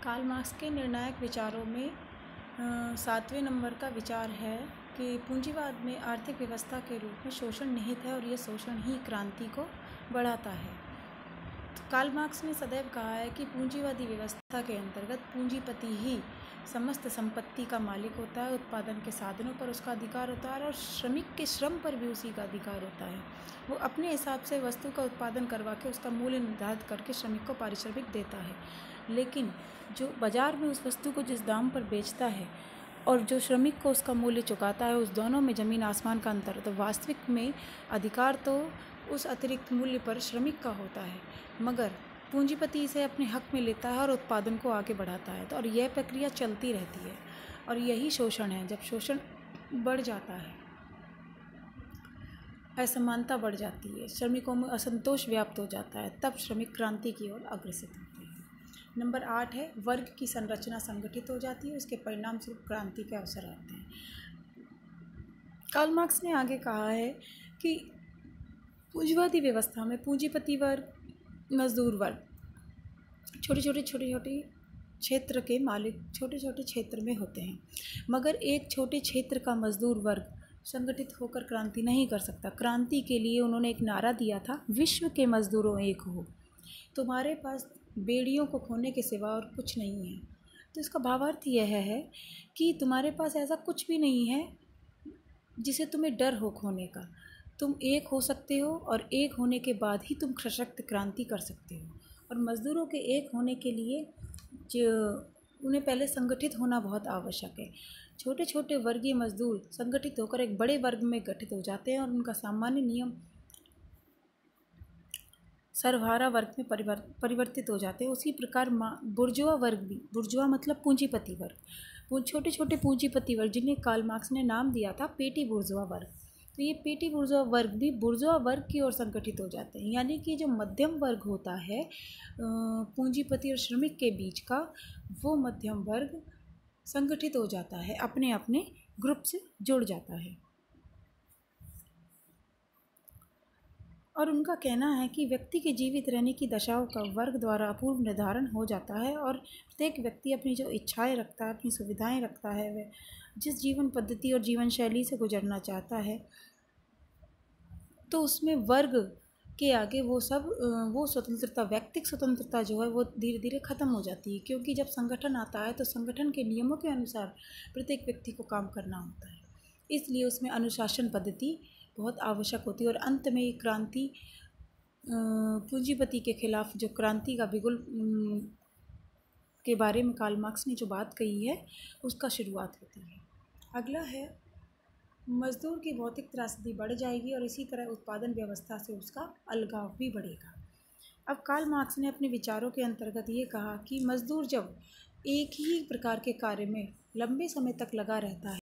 Karl Marx के निर्णायक विचारों में 7वें नंबर का विचार है कि पूंजीवाद में आर्थिक व्यवस्था के रूप में शोषण निहित है और यह शोषण ही क्रांति को बढ़ाता है। कार्ल मार्क्स ने सदैव कहा है कि पूंजीवादी व्यवस्था के अंतर्गत पूंजीपति ही समस्त संपत्ति का मालिक होता है, उत्पादन के साधनों पर उसका अधिकार होता है और श्रमिक के श्रम पर भी उसी का अधिकार होता है। वो अपने हिसाब से वस्तु का उत्पादन करवा के उसका मूल्य निर्धारित करके श्रमिक को पारिश्रमिक देता है, लेकिन जो बाज़ार में उस वस्तु को जिस दाम पर बेचता है और जो श्रमिक को उसका मूल्य चुकाता है, उस दोनों में ज़मीन आसमान का अंतर। तो वास्तविक में अधिकार तो उस अतिरिक्त मूल्य पर श्रमिक का होता है, मगर पूंजीपति इसे अपने हक में लेता है और उत्पादन को आगे बढ़ाता है। तो और यह प्रक्रिया चलती रहती है और यही शोषण है। जब शोषण बढ़ जाता है, असमानता बढ़ जाती है, श्रमिकों में असंतोष व्याप्त हो जाता है, तब श्रमिक क्रांति की ओर अग्रसर होते हैं। नंबर 8 है वर्ग की संरचना संगठित हो जाती है, उसके परिणाम स्वरूप क्रांति के अवसर आते हैं। कार्ल मार्क्स ने आगे कहा है कि पूंजीवादी व्यवस्था में पूंजीपति वर्ग, मजदूर वर्ग छोटे छोटे क्षेत्र के मालिक छोटे छोटे क्षेत्र में होते हैं, मगर एक छोटे क्षेत्र का मजदूर वर्ग संगठित होकर क्रांति नहीं कर सकता। क्रांति के लिए उन्होंने एक नारा दिया था, विश्व के मजदूरों एक हो। तुम्हारे पास बेड़ियों को खोने के सिवा और कुछ नहीं है। तो इसका भावार्थ यह है कि तुम्हारे पास ऐसा कुछ भी नहीं है जिसे तुम्हें डर हो खोने का। तुम एक हो सकते हो और एक होने के बाद ही तुम सशक्त क्रांति कर सकते हो। और मज़दूरों के एक होने के लिए उन्हें पहले संगठित होना बहुत आवश्यक है। छोटे छोटे वर्गीय मजदूर संगठित होकर एक बड़े वर्ग में गठित हो जाते हैं और उनका सामान्य नियम सर्वहारा वर्ग में परिवर्तित हो जाते हैं। उसी प्रकार बुर्जुआ वर्ग भी, बुर्जुआ मतलब पूंजीपति वर्ग, छोटे छोटे पूंजीपति वर्ग जिन्हें कार्ल मार्क्स ने नाम दिया था पेटी बुर्जुआ वर्ग। तो ये पेटी बुर्जुआ वर्ग भी बुर्जुआ वर्ग की ओर संगठित हो जाते हैं, यानी कि जो मध्यम वर्ग होता है पूंजीपति और श्रमिक के बीच का, वो मध्यम वर्ग संगठित हो जाता है, अपने अपने ग्रुप से जुड़ जाता है। और उनका कहना है कि व्यक्ति के जीवित रहने की दशाओं का वर्ग द्वारा अपूर्व निर्धारण हो जाता है और प्रत्येक व्यक्ति अपनी जो इच्छाएं रखता है, अपनी सुविधाएं रखता है, वह जिस जीवन पद्धति और जीवन शैली से गुजरना चाहता है, तो उसमें वर्ग के आगे वो स्वतंत्रता, व्यक्तिक स्वतंत्रता जो है वो धीरे धीरे ख़त्म हो जाती है, क्योंकि जब संगठन आता है तो संगठन के नियमों के अनुसार प्रत्येक व्यक्ति को काम करना होता है। इसलिए उसमें अनुशासन पद्धति बहुत आवश्यक होती है। और अंत में ये क्रांति पूंजीपति के खिलाफ जो क्रांति का बिगुल के बारे में कार्ल मार्क्स ने जो बात कही है, उसका शुरुआत होती है। अगला है मजदूर की भौतिक त्रासदी बढ़ जाएगी और इसी तरह उत्पादन व्यवस्था से उसका अलगाव भी बढ़ेगा। अब कार्ल मार्क्स ने अपने विचारों के अंतर्गत ये कहा कि मजदूर जब एक ही प्रकार के कार्य में लंबे समय तक लगा रहता है